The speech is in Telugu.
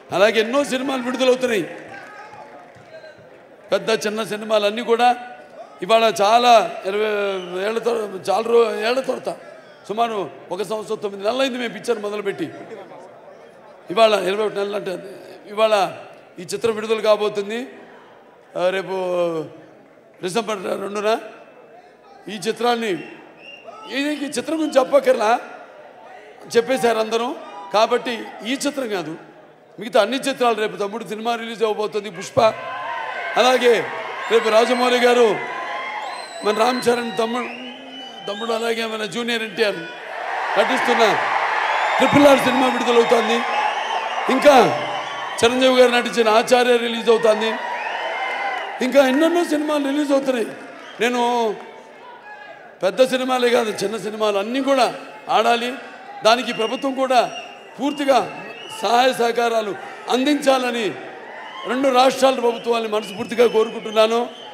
అలాగే ఎన్నో సినిమాలు విడుదలవుతున్నాయి. పెద్ద చిన్న సినిమాలు అన్నీ కూడా ఇవాళ చాలా 20 ఏళ్ల తర్వాత సుమారు 1 సంవత్సరం 9 నెలలు అయింది మేము పిక్చర్ మొదలుపెట్టి. ఇవాళ 21 నెలలు అంటే ఇవాళ ఈ చిత్రం విడుదల కాబోతుంది. రేపు డిసెంబర్ 2న ఈ చిత్రాన్ని ఈ చిత్రం గురించి చెప్పక్కర్లా, చెప్పేశారు అందరూ. కాబట్టి ఈ చిత్రం కాదు, మిగతా అన్ని చిత్రాలు రేపు తమ్ముడు సినిమా రిలీజ్ అవ్వబోతుంది, పుష్ప. అలాగే రేపు రాజమౌళి గారు మన రామ్ చరణ్ తమ్ముడు అలాగే మన జూనియర్ ఎన్టీఆర్ నటిస్తున్న RRR సినిమా విడుదలవుతుంది. ఇంకా చిరంజీవి గారు నటించిన ఆచార్య రిలీజ్ అవుతుంది. ఇంకా ఎన్నెన్నో సినిమాలు రిలీజ్ అవుతున్నాయి. నేను పెద్ద సినిమాలే కాదు, చిన్న సినిమాలు అన్నీ కూడా ఆడాలి. దానికి ప్రభుత్వం కూడా పూర్తిగా సహాయ సహకారాలు అందించాలని 2 రాష్ట్రాల ప్రభుత్వాన్ని మనస్ఫూర్తిగా కోరుకుంటున్నాను.